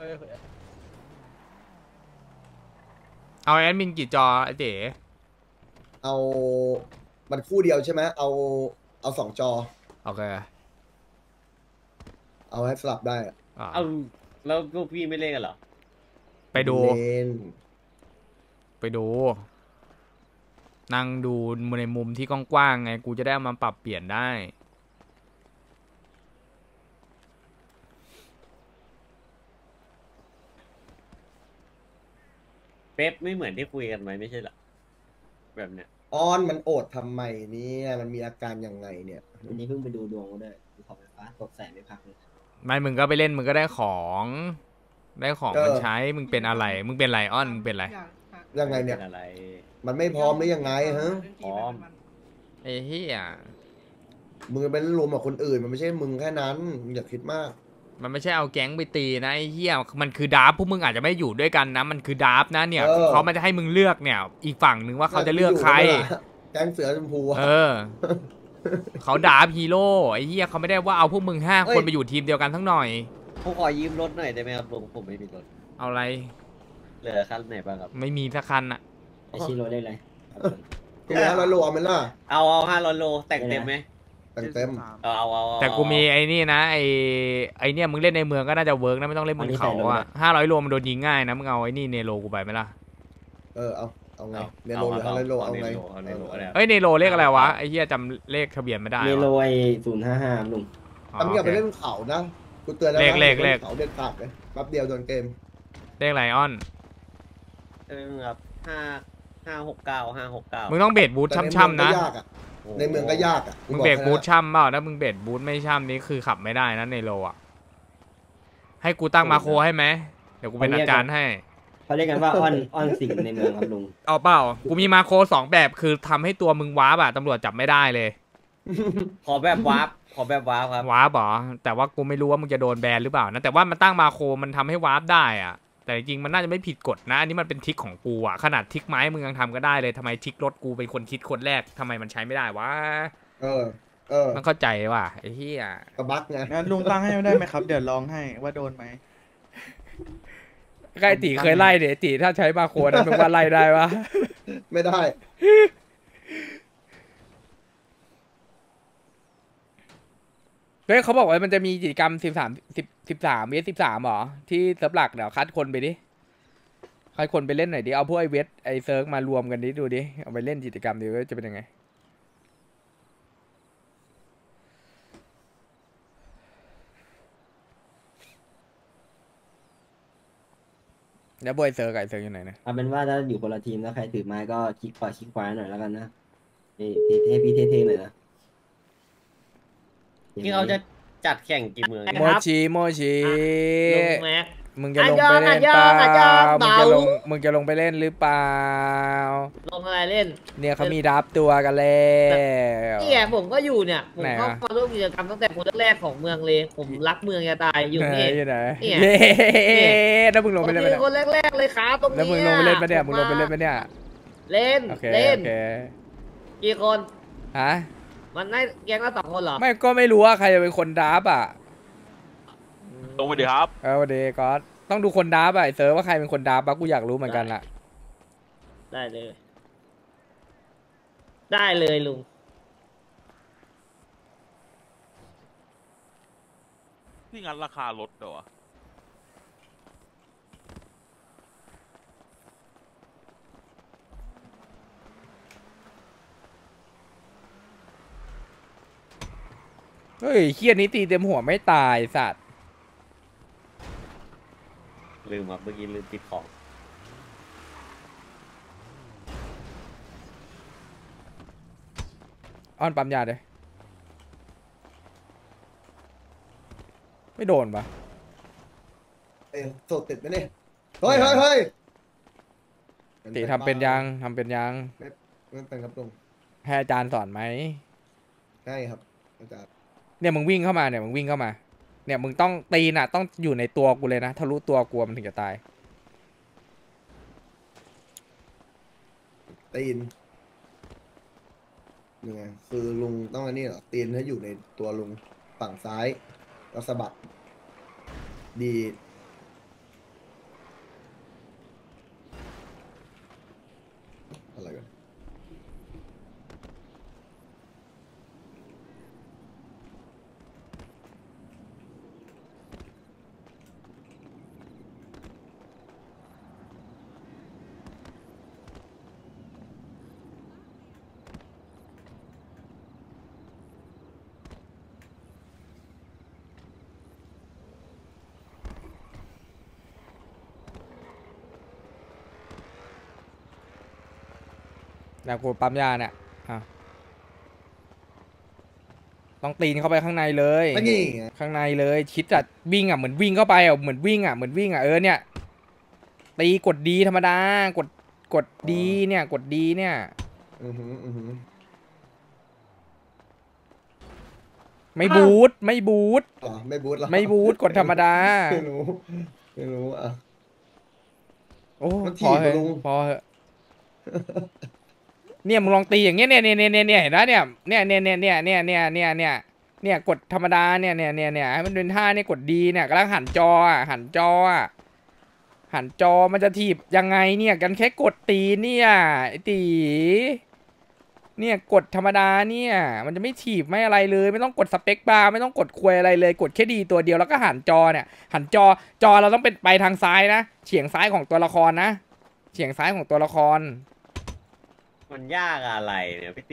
เอาแอดมินกี่จอไอ้เจ๋เอามันคู่เดียวใช่ไหมเอา2 จอโอเคเอาให้สลับได้อะเอาแล้วพวกพี่ไม่เล่นกันเหรอไปดูเล่นไปดูนั่งดูในมุมที่กว้างๆไงกูจะได้เอามาปรับเปลี่ยนได้เป๊ปไม่เหมือนที่คุยกันไหมไม่ใช่เหรอแบบเนี้ยออนมันโอดทำไมเนี่ยมันมีอาการยังไงเนี่ยวันนี้เพิ่งไปดูดวงมาด้วยภูเขาไฟฟ้าตกแสนไม่พักเลยไม่มึงก็ไปเล่นมึงก็ได้ของมันใช้มึงเป็นอะไรมึงเป็นไลออนมึงเป็นอะไรยังไงเนี่ยอะไรมันไม่พร้อมหรือยังไงฮะพร้อมไอ้เหี้ยมึงเป็นรวมกับคนอื่นมันไม่ใช่มึงแค่นั้นมึงอย่าคิดมากมันไม่ใช่เอาแก๊งไปตีนะไอ้เหี้ยมันคือดราฟพวกมึงอาจจะไม่อยู่ด้วยกันนะมันคือดราฟนะเนี่ยเขาไม่ได้ให้มึงเลือกเนี่ยอีกฝั่งหนึ่งว่าเขาจะเลือกใครแก๊งเสือชมพูเขาดราฟฮีโร่ไอ้เหี้ยเขาไม่ได้ว่าเอาพวกมึง5 คนไปอยู่ทีมเดียวกันทั้งหน่อยผมขอยืมรถหน่อยได้ไหมครับลุงผมไม่มีรถเอาอะไรเหลือคันไหนบ้างครับไม่มีสักคันอะไอชิโร่ได้เลยแล้วรวมมันล่ะเอา500 โลแต่งเต็มไหมเต็มแต่กูมีไอ้นี่นะไอ้เนี่ยมึงเล่นในเมืองก็น่าจะเวิร์กนะไม่ต้องเล่นบนเขาอะ500 โลมันโดนยิงง่ายนะมึงเอาไอ้นี่เนโรกูไปไหมล่ะเอาไงเนโรหรือ500 โลเอาไงเฮ้ยเนโรเลขอะไรวะไอ้เหี้ยจำเลขทะเบียนไม่ได้เนโรไอ055ลุงทำอย่าไปเล่นเขานะกูเตือนแล้วเลขเขาเด็ดขาดเลยแป๊บเดียวโดนเกมเลขไลออนครับ569 มึงต้องเบดบูทช่ำๆนะในเมืองก็ยากอ่ะมึงเบรกบูทช่ำเปล่าถ้ามึงเบรกบูทไม่ช่ำนี่คือขับไม่ได้นะในโลอ่ะให้กูตั้งมาโคให้ไหมเดี๋ยวกูเป็นอาจารย์ให้เขาเรียกกันว่าออนสิงในเมืองครับลุงเอาเปล่ากูมีมาโค2 แบบคือทำให้ตัวมึงวาร์ปอะตำรวจจับไม่ได้เลยขอแบบวาร์ปครับวาร์ปเหรอแต่ว่ากูไม่รู้ว่ามึงจะโดนแบนหรือเปล่านะแต่ว่ามันตั้งมาโคมันทำให้วาร์ปได้อะแต่จริงมันน่าจะไม่ผิดกฎนะอันนี้มันเป็นทิกของกูอะขนาดทิกไม้มึงยังทำก็ได้เลยทำไมทิกรถกูเป็นคนคิดคนแรกทำไมมันใช้ไม่ได้วะมันเข้าใจว่ะไอ้เหี้ยกระบักไงงั้นลุงตั้งให้ได้ไหมครับเดี๋ยวลองให้ว่าโดนไหมใครตีเคยไล่เดี๋ยวตีถ้าใช้มาโคนั้นมึงว่าไล่ได้ปะไม่ได้เฮ้ยเขาบอกว่ามันจะมีกิจกรรม13 เวท 13หรอที่เซิร์ฟหลักเดี๋ยวคัดคนไปดิคัดคนไปเล่นหน่อยดิเอาพวกไอเวทไอเซิร์ฟมารวมกันดิดูดิเอาไปเล่นกิจกรรมดิว่าจะเป็นยังไงแล้วบอยเซิร์ฟกับไอเซิร์ฟอยู่ไหนนะเอาเป็นว่าถ้าอยู่คนละทีมแล้วใครถือไม้ก็คลิกขวาคลิกขวาหน่อยแล้วกันนะให้พี่เท่ๆหน่อยนะที่เขาจะจัดแข่งกี่เมืองโมชิลุงแม็กมึงจะลงไปเล่นเปล่ามึงจะลงไปเล่นหรือเปล่าลงอะไรเล่นเนี่ยเขามีดับตัวกันแล้วนี่ไงผมก็อยู่เนี่ยผมเข้ามาร่วมกิจกรรมตั้งแต่คนแรกๆของเมืองเลยผมรักเมืองจะตายอยู่นี่อยู่ไหนแล้วมึงลงไปเล่นไปคนแรกๆเลยครับตรงนี้แล้วมึงลงไปเล่นไปเนี่ยมึงลงไปเล่นไปเนี่ยเล่นกี่คนฮะมันได้แก๊งละ2 คนเหรอไม่ก็ไม่รู้ว่าใครจะเป็นคนดับอ่ะลงไปดิครับสวัสดีก๊อตต้องดูคนดับอ่ะไอเซิร์ฟว่าใครเป็นคนดับปะกูอยากรู้เหมือนกันล่ะได้เลยลุงที่งั้นราคาลดเหรอเฮ้ยเคียนี้ตีเต็มหัวไม่ตายสัตว์ลืมอ่ะเมื่อกี้ลืมติดของอ้อนปั๊มยาเลยไม่โดนปะโสดติดไหมเนี่ยเฮ้ยตีทำเป็นยังไม่เป็นครับลุงให้อาจารย์สอนไหมใช่ครับอาจารย์เนี่ยมึงวิ่งเข้ามาเนี่ยมึงต้องตีน่ะต้องอยู่ในตัวกูเลยนะทะลุตัวกูมันถึงจะตายตีนยังไงคือลุงต้องอันนี้เหรอตีนให้อยู่ในตัวลุงฝั่งซ้ายแล้วสะบัดดีเนี่ยกูปั๊มยาเนี่ยต้องตีนเข้าไปข้างในเลยไม่นี่ไงข้างในเลยชิดอะวิ่งอะเหมือนวิ่งเข้าไปอะเหมือนวิ่งอะเนี่ยตีกดดีธรรมดากดดีเนี่ยกดดีเนี่ยอือหือไม่บูทอ๋อไม่บูทหรอไม่บูทกดธรรมดาไม่รู้อ่ะโอ้มันพถีอบ เหอะลุงพอเหอะเนี่ยมึงลองตีอย่างเงี้ยเนี่ยเห็นนะเนี่ยกดธรรมดาเนี่ยให้มันเป็นท่าเนี่ยกดดีเนี่ยกำลังหันจอมันจะถีบยังไงเนี่ยกันแค่กดตีเนี่ยไอ้ตีเนี่ยกดธรรมดาเนี่ยมันจะไม่ถีบไม่อะไรเลยไม่ต้องกดสเปคบาร์ไม่ต้องกดควยอะไรเลยกดแค่ดีตัวเดียวแล้วก็หันจอเนี่ยหันจอเราต้องเป็นไปทางซ้ายนะเฉียงซ้ายของตัวละครนะเฉียงซ้ายของตัวละครมันยากอะไรเนี่ยพี่ติ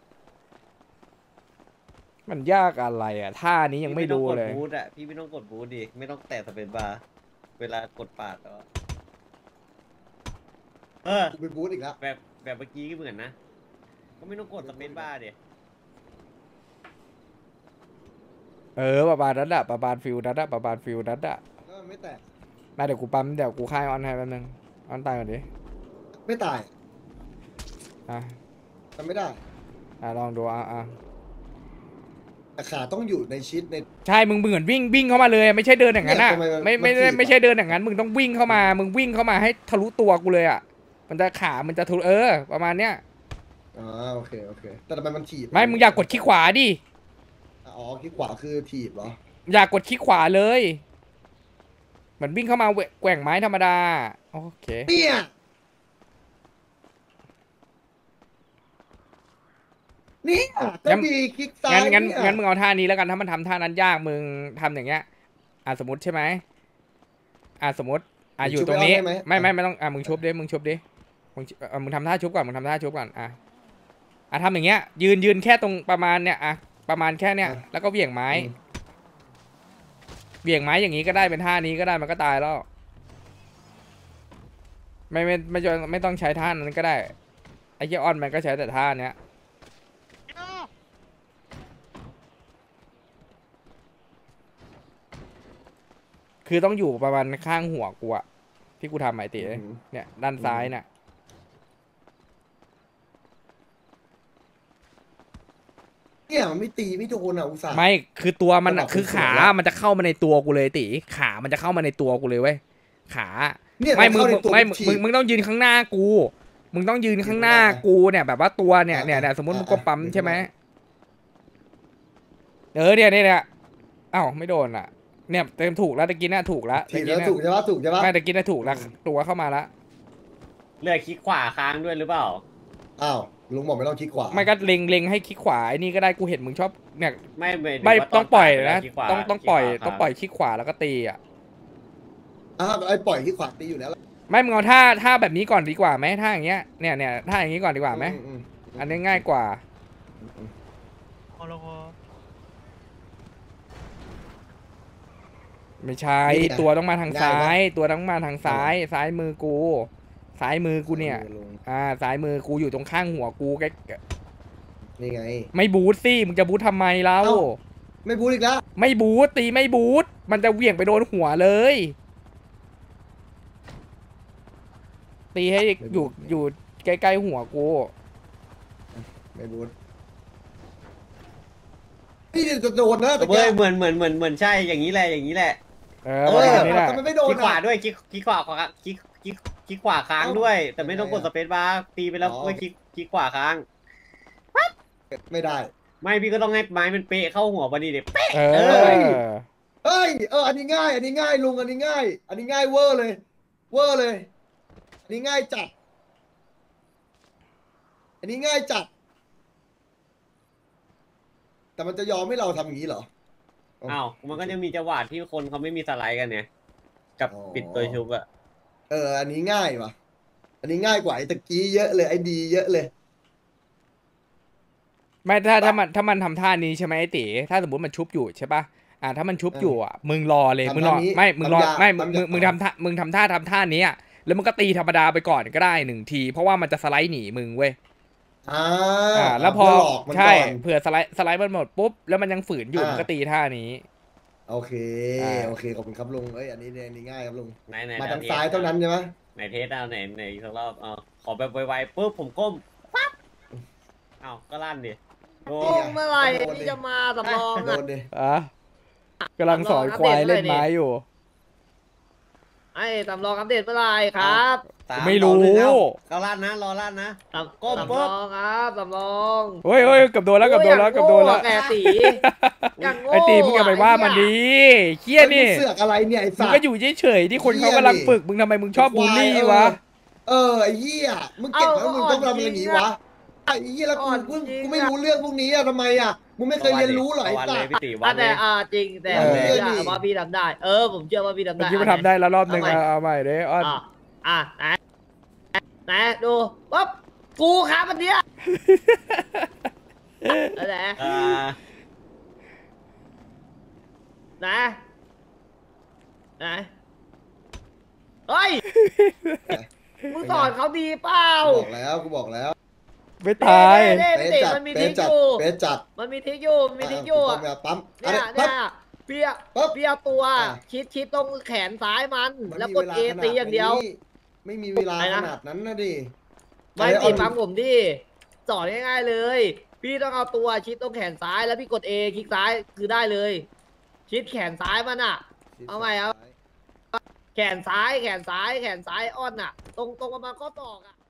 มันยากอะไรอ่ะท่านี้ยังไม่ดูเลยพี่ไม่ต้องกดบูทอ่ะพี่ไม่ต้องกดบูทดิไม่ต้องแตะสเปซบาร์เวลากดปาดแล้วอะกูไปบูทอีกแล้วแบบเมื่อกี้ก็เหมือนนะก็ไม่ต้องกดสเปซบาร์ดิประบานั้นอะประบานฟิลนั้นอะประบานฟิลนั้นอะแล้วมันไม่แตกมาเดี๋ยวกูปั๊มเดี๋ยวกูค่ายออนให้แป๊บนึงออนตายก่อนดิไม่ตายอ่ะทำไม่ได้ลองดูแต่ขาต้องอยู่ในชิดในใช่มึงเหมือนวิ่งเข้ามาเลยไม่ใช่เดินอย่างนั้นอะเนี่ยทำไมไม่ใช่เดินอย่างนั้นมึงต้องวิ่งเข้ามามึงวิ่งเข้ามาให้ทะลุตัวกูเลยอะมันจะขามันจะทะลุประมาณเนี้ยอ๋อโอเคแต่ทำไมมันถีบไม่มึงอยากกดคลิกขวาดิอ๋อคลิกขวาคือถีบเหรออยากกดคลิกขวาเลยเหมือนวิ่งเข้ามาแกว่งไม้ธรรมดาโอเคเนี่ยก็มีคลิกซ้ายงั้นมึงเอาท่านี้แล้วกันถ้ามันทำท่านั้นยากมึงทำอย่างเงี้ยสมมติใช่ไหมสมมติอยู่ตรงนี้ไม่ต้องมึงชุบดิมึงทำท่าชุบก่อนทำอย่างเงี้ยยืนแค่ตรงประมาณเนี้ยประมาณแค่เนี้ยแล้วก็เหวี่ยงไม้อย่างนี้ก็ได้เป็นท่านี้ก็ได้มันก็ตายแล้วไม่ต้องใช้ท่านั้นก็ได้ไอ้เจ้าออนมันก็ใช้แต่ท่าเนี้ยคือต้องอยู่ประมาณข้างหัวกูอะที่กูทำไอ้ตีเนี่ยด้านซ้ายน่ะเนี่ยมันไม่ตีไม่โดนอ่ะอุตส่าห์ไม่คือตัวมันระดับคือขาเป็นส่วนละมันจะเข้ามาในตัวกูเลยตีขามันจะเข้ามาในตัวกูเลยเว้ยขาเนี่ยไม่มึงเข้าในตัวไม่ถีบมึงต้องยืนข้างหน้ากูมึงต้องยืนข้างหน้ากูเนี่ยแบบว่าตัวเนี่ยสมมติมึงก็ปั๊มใช่ไหมเนี่ยอ้าวไม่โดนอ่ะเนี่ยเต็มถูกแล้วตะกี้น่ะถูกแล้วถีบแล้วถูกใช่ปะไม่ตะกี้น่ะถูกแล้วตัวเข้ามาแล้วเลือกคลิกขวาค้างด้วยหรือเปล่าอ้าวลุงบอกไม่ต้องคลิกขวาไม่ก็เล็งให้คลิกขวาไอ้นี่ก็ได้กูเห็นมึงชอบเนี่ยไม่ต้องปล่อยนะคลิกขวาต้องปล่อยคลิกขวาแล้วก็ตีอ่ะไอ้ปล่อยคลิกขวาตีอยู่แล้วไม่มึงเอาท่าแบบนี้ก่อนดีกว่าไหมท่าอย่างเงี้ยเนี่ยท่าอย่างงี้ก่อนดีกว่าไหมอันนี้ง่ายกว่าไม่ใช่ตัวต้องมาทางซ้ายตัวต้องมาทางซ้ายมือกูซ้ายมือกูเนี่ยซ้ายมือกูอยู่ตรงข้างหัวกูแกนี่ไงไม่บูทสิมึงจะบูททำไมเราไม่บูทอีกแล้วไม่บูทตีไม่บูทมันจะเหวี่ยงไปโดนหัวเลยตีให้อยู่ใกล้ๆหัวกูไม่บูทนี่จะโดนนะแต่เว้ยเหมือนใช่อย่างนี้แหละอย่างนี้แหละประมาณนี้แหละทำไมไม่โดคน ลิกขวาอ่ะด้วยคลิกขวาคลิกขวาค้างด้วย แต่ไม่ต้องกดสเปซบาร์ตีไปแล้วก็คลิกขวาค้างไม่ได้ไม่พี่ก็ต้องให้ไม้มันเป๊ะเข้าหัวพอดีเด็เป๊ะเฮ้ยอันนี้ง่ายลุงอันนี้ง่ายเวอร์เลยอันนี้ง่ายจัดแต่มันจะยอมให้เราทำอย่างนี้เหรออ้าวมันก็จะมีจังหวะที่คนเขาไม่มีสไลด์กันเนี่ยกับปิดตัวชุบอะอันนี้ง่ายว่ะอันนี้ง่ายกว่าไอ้ตะกี้เยอะเลยไอ้ดีเยอะเลยไม่ถ้ามันทำท่านี้ใช่ไหมไอ้ตีถ้าสมมติมันชุบอยู่ใช่ปะถ้ามันชุบอยู่อ่ะมึงรอเลยมึงรอไม่มึงรอไม่มึงทำท่านี้อ่ะแล้วมึงก็ตีธรรมดาไปก่อนก็ได้1 ทีเพราะว่ามันจะสไลด์หนีมึงเว้ยแล้วพอเพื่หลอกมันใช่ก่อนเผื่อสไลด์มันหมดปุ๊บแล้วมันยังฝืนอยู่มันก็ตีท่านี้โอเคอ่าโอเคขอบคุณครับลุงเอ้ยอันนี้ง่ายครับลุงไหนมาทางซ้ายเท่านั้นใช่ไหมไหนเทสเอาไหนอีกสักรอบขอแบบไวๆปุ๊บผมก้มปั๊บอ้าวก็ลั่นดิโอ้โอ้เมื่อไหร่ที่จะมาสำรองโดอ่ะนดิกำลังสอนควายเล่นไม้อยู่ไอ้สำรองอัปเดตเมื่อไหร่ครับ 3 ไม่รู้ 2 1แล้วก็ลั่นนะรอลั่นนะ ก้มสำปุ๊รบองครับสำรองเฮ้ยเกับโดนแล้วเกับโดนแล้วเกับโดนแล้วแกตีอย่างโง่ไอตีมึงอย่าไปว่ามันดีเคี้ยนี่เสือกอะไรเนี่ยไอ้มึสังตก็ว์อยู่เฉยๆที่คนเขากำลังฝึกมึงทำไมมึงชอบบูลลี่วะไอ้เหี้ยมึงเก่งแล้วมึงต้องทำอะไรอย่างงี้วะไอ้เหี้ยแล้วกูไม่รู้เรื่องพวกนี้อะทำไมอะมึงไม่เคยเรียนรู้เหรอไอ้วันสัเลตยว์พี่ติวันเลแต่ยจริงแต่เออผมเชื่อว่าพี่ทำได้ ผมเชื่อว่าพี่ทำเมื่อได้กี้มันทำได้แล้วรอบหนึ่งเอาใหม่เอาใหม่เด้อ้อนไหนดูปั๊บกูครับอันเนี้ยไหน ไหนเฮ้ยมึงสอนเขาดีเปล่ากูบอกแล้วไม่ตายเน่เป๊ะเน่จัดมันมีเป๊ะทิกจัอดยู่เป๊ะจัดมันมีทิกอยู่มันมีทิกอยู่ปั๊มเนี่ยปั๊เนี่มยเปียปั๊บเปียตัวอ่ะชิดตรงแขนซ้ายมันมันแล้วมีกดเวลาเอขนาตีอย่างเดียวนี้ไม่มีเวลาอะไรขนะนาดนั้นนะดิไม่ติฟังผมดิสอนง่ายๆเลย พี่ต้องเอาตัวชิดตรงแขนซ้ายแล้วพี่กดเอคลิกซ้ายคือได้เลย ชิดแขนซ้ายมันอ่ะ เอาใหม่เอา แขนซ้ายอ้อนอ่ะ ตรงประมาณข้อศอกอ่ะ